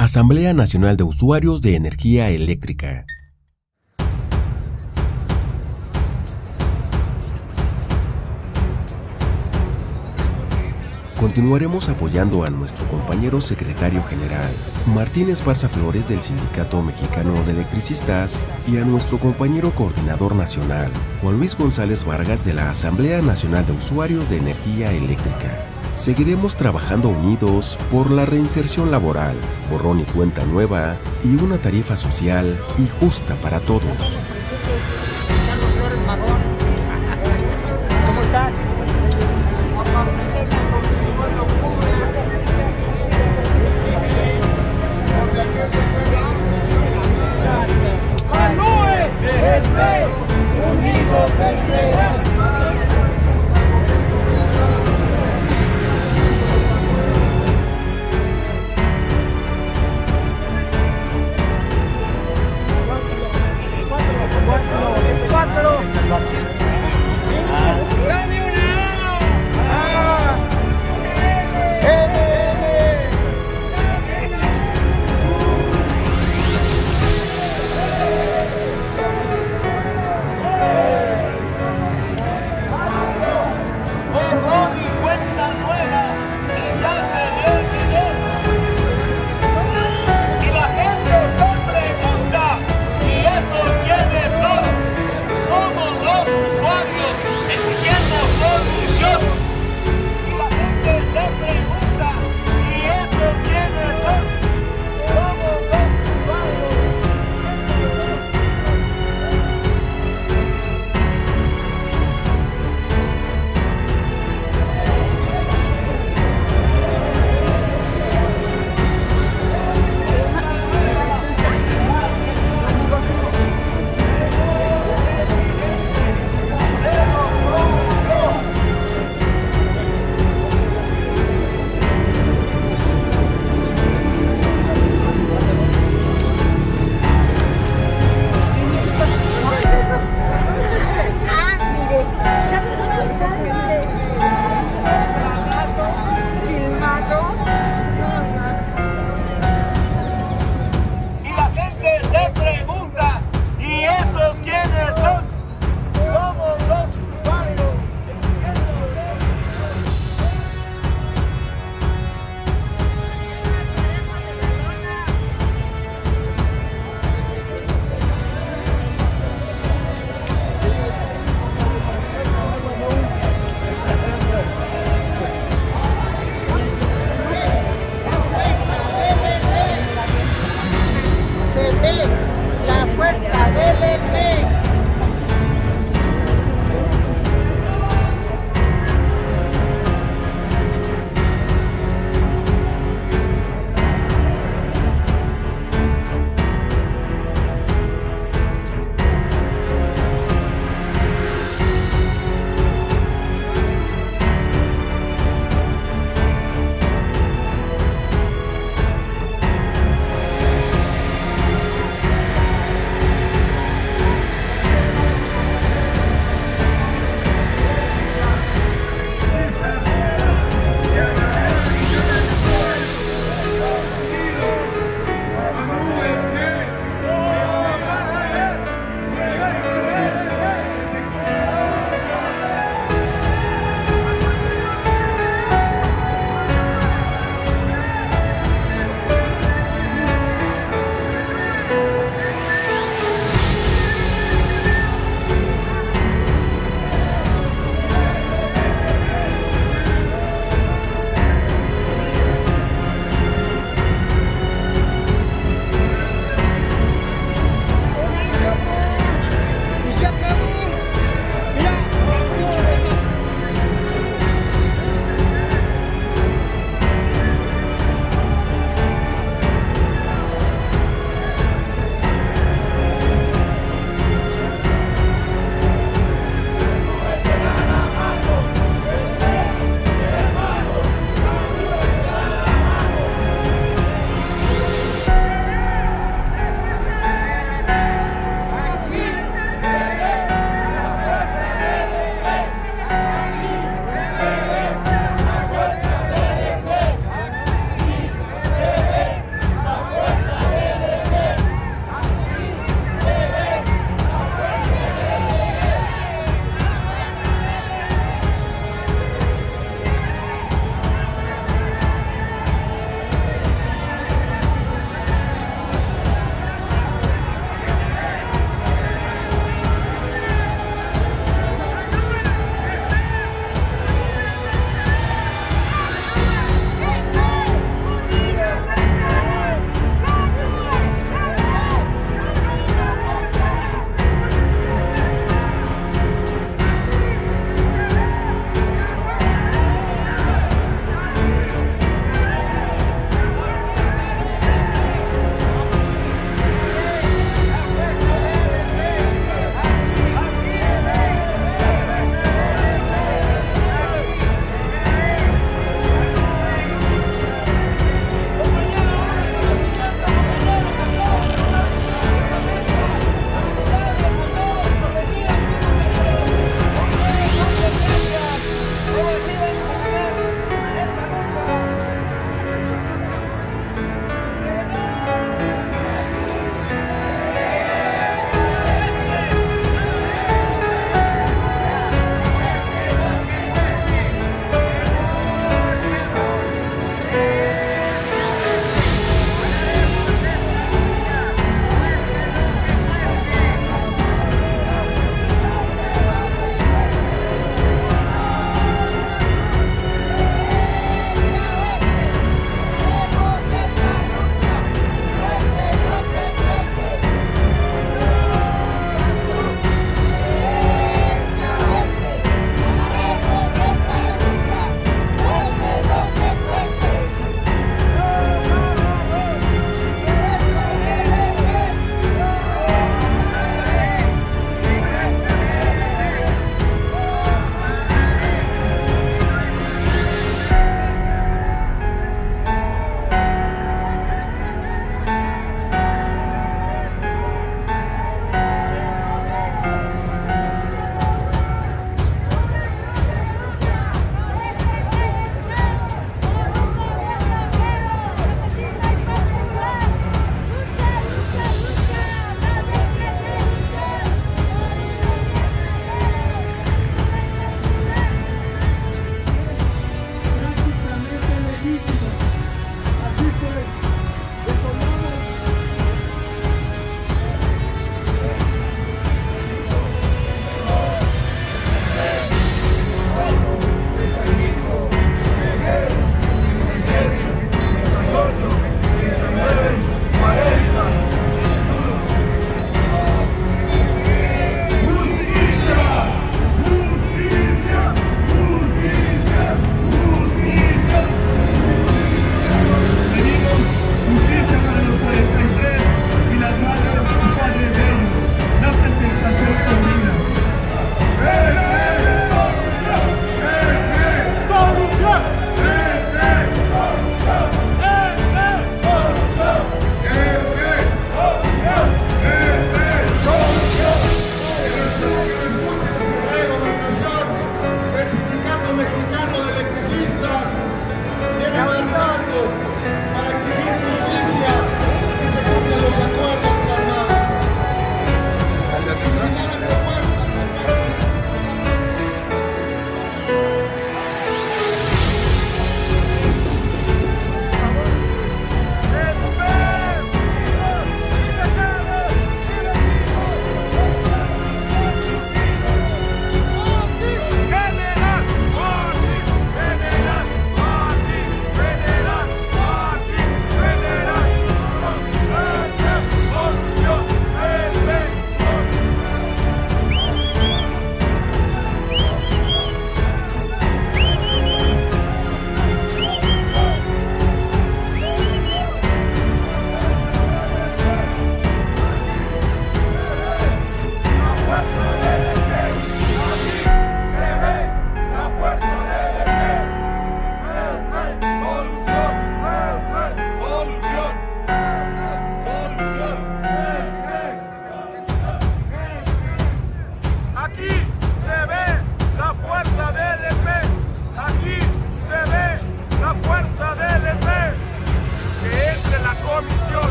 Asamblea Nacional de Usuarios de Energía Eléctrica. Continuaremos apoyando a nuestro compañero secretario general, Martín Esparza Flores del Sindicato Mexicano de Electricistas, y a nuestro compañero coordinador nacional, Juan Luis González Vargas de la Asamblea Nacional de Usuarios de Energía Eléctrica. Seguiremos trabajando unidos por la reinserción laboral, borrón y cuenta nueva y una tarifa social y justa para todos. ¿Cómo estás? Unidos vencerán.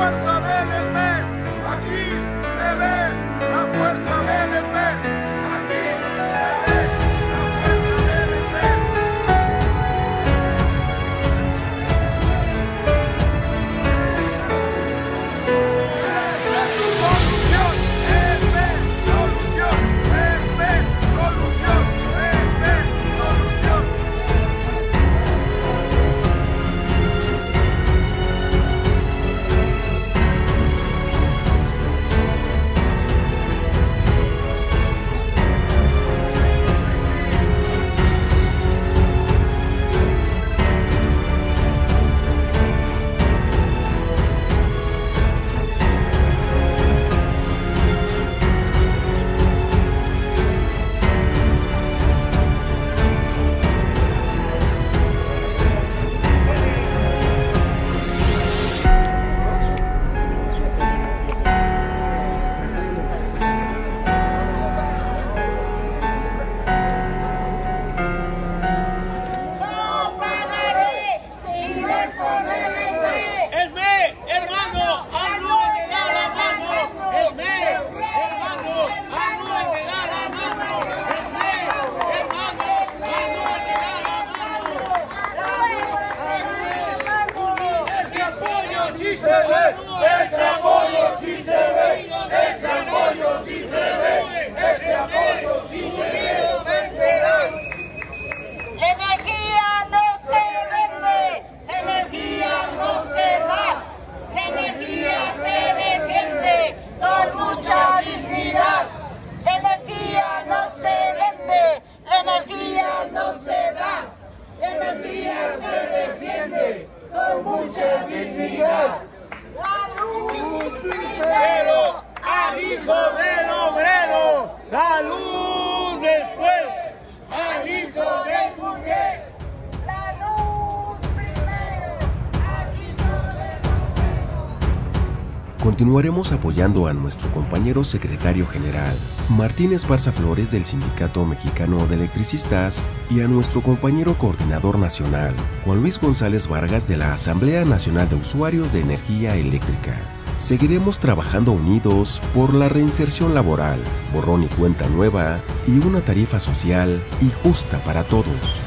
fuerza del SME. Aquí se ve la fuerza del SME. Aquí se ve la fuerza del SME. Ese apoyo sí se ve, ese apoyo sí se ve, ese apoyo sí se ve, vencerá. La energía no se vende, la energía no se da, la energía se defiende con mucha dignidad. La energía no se vende, la energía no se da, la energía se defiende con mucha dignidad. La luz Primero al hijo del obrero, la luz después al hijo del burgués. La luz primero al hijo del obrero. Continuaremos apoyando a nuestro compañero secretario general, Martín Esparza Flores del Sindicato Mexicano de Electricistas, y a nuestro compañero coordinador nacional, Juan Luis González Vargas de la Asamblea Nacional de Usuarios de Energía Eléctrica. Seguiremos trabajando unidos por la reinserción laboral, borrón y cuenta nueva y una tarifa social y justa para todos.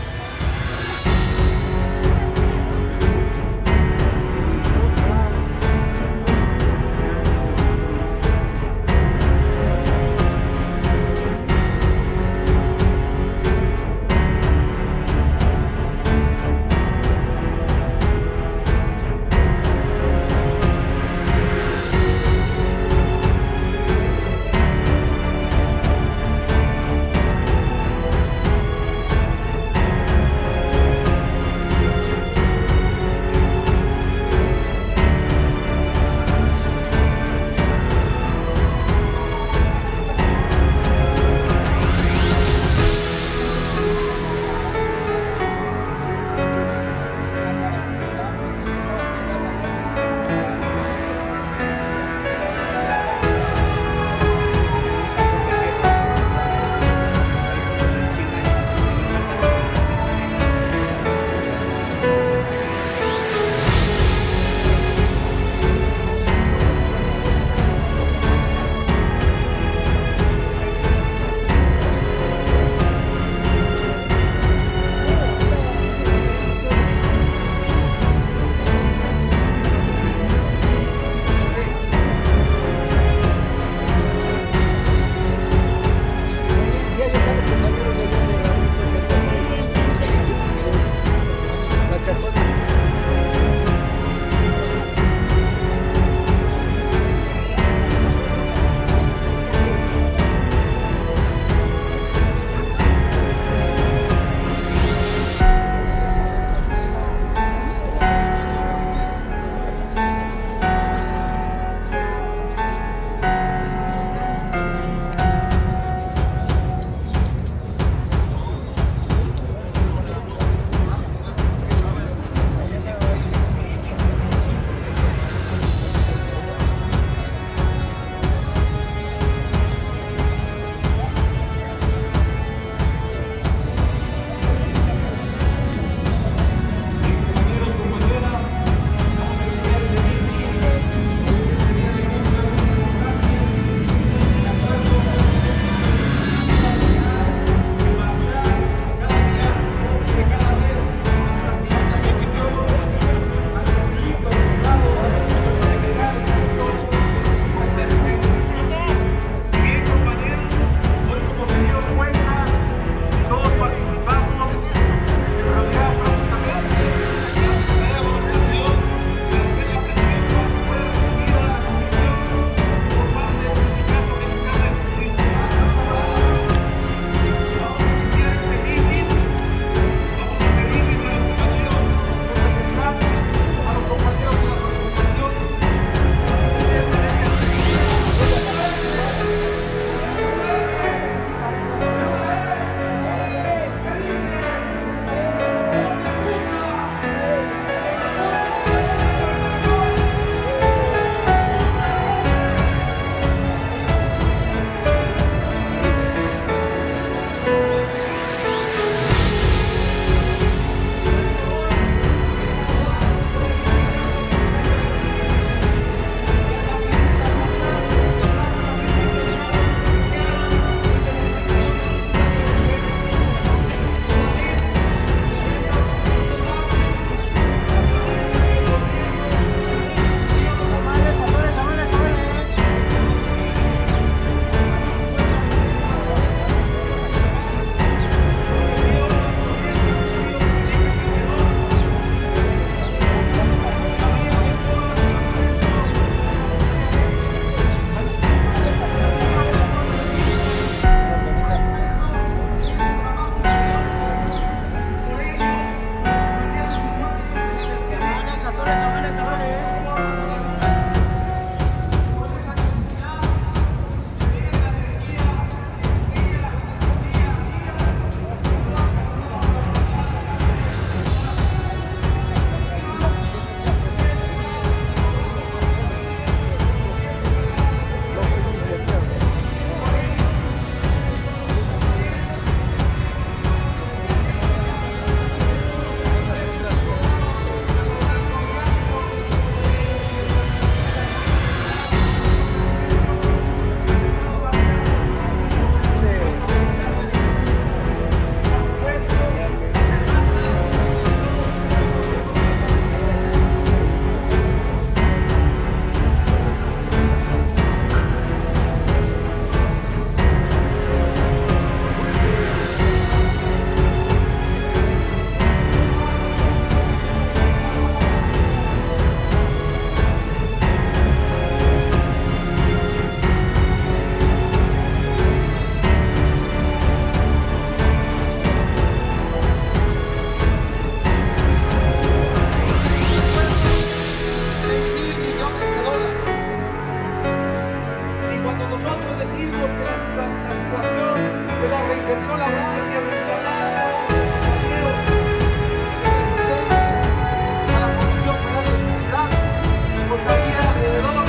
inserción laboral que reinstalamos los compañeros de resistencia a la Comisión Federal de Electricidad costaría alrededor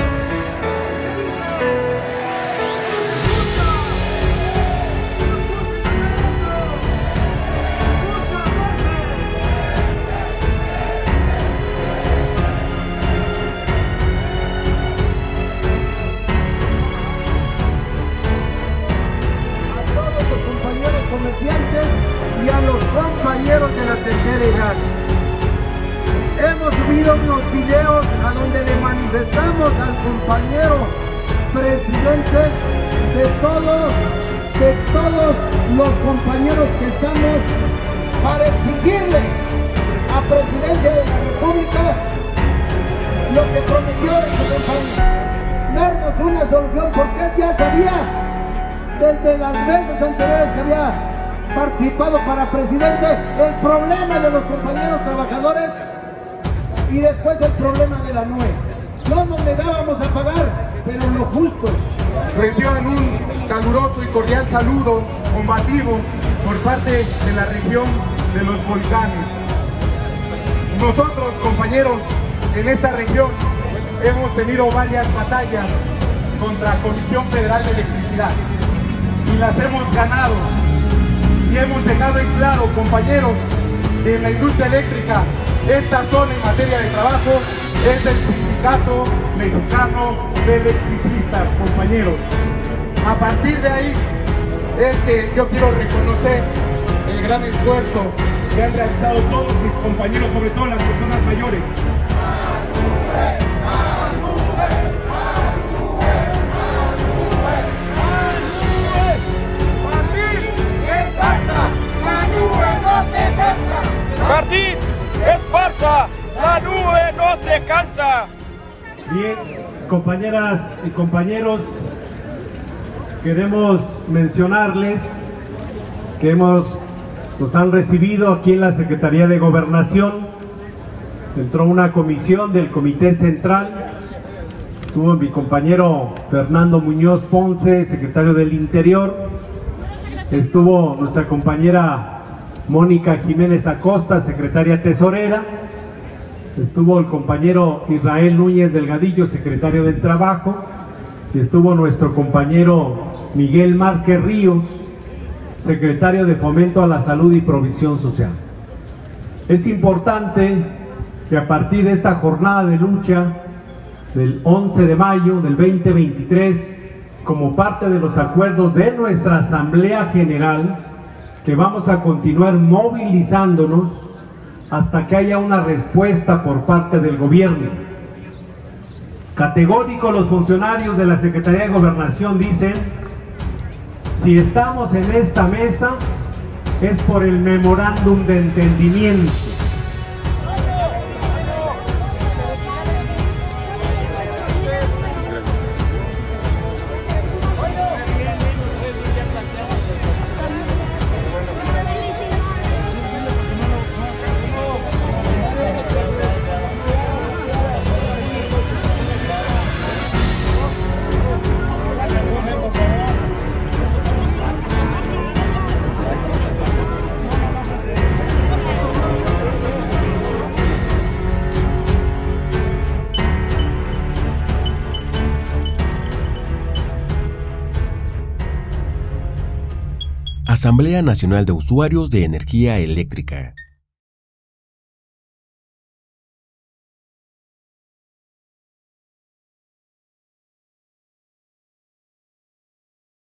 y a los compañeros de la tercera edad. Hemos subido unos videos a donde le manifestamos al compañero presidente de todos los compañeros que estamos para exigirle a Presidencia de la República lo que prometió de su campaña, darnos una solución, porque él ya sabía desde las veces anteriores que había participado para presidente el problema de los compañeros trabajadores y después el problema de la NUE. No nos negábamos a pagar, pero lo justo. Reciban un caluroso y cordial saludo combativo por parte de la región de los volcanes. Nosotros, compañeros, en esta región hemos tenido varias batallas contra la Comisión Federal de Electricidad y las hemos ganado. Y hemos dejado en claro, compañeros, que en la industria eléctrica, esta zona en materia de trabajo es del Sindicato Mexicano de Electricistas, compañeros. A partir de ahí es que yo quiero reconocer el gran esfuerzo que han realizado todos mis compañeros, sobre todo las personas mayores. Martín, es farsa, la nube no se cansa. Bien, compañeras y compañeros, queremos mencionarles que nos han recibido aquí en la Secretaría de Gobernación. Entró una comisión del Comité Central, estuvo mi compañero Fernando Muñoz Ponce, secretario del Interior, estuvo nuestra compañera Mónica Jiménez Acosta, secretaria tesorera, estuvo el compañero Israel Núñez Delgadillo, secretario del Trabajo, y estuvo nuestro compañero Miguel Márquez Ríos, secretario de Fomento a la Salud y Provisión Social. Es importante que a partir de esta jornada de lucha del 11 de mayo del 2023, como parte de los acuerdos de nuestra Asamblea General, que vamos a continuar movilizándonos hasta que haya una respuesta por parte del gobierno. Categórico, los funcionarios de la Secretaría de Gobernación dicen: si estamos en esta mesa es por el memorándum de entendimiento. Asamblea Nacional de Usuarios de Energía Eléctrica.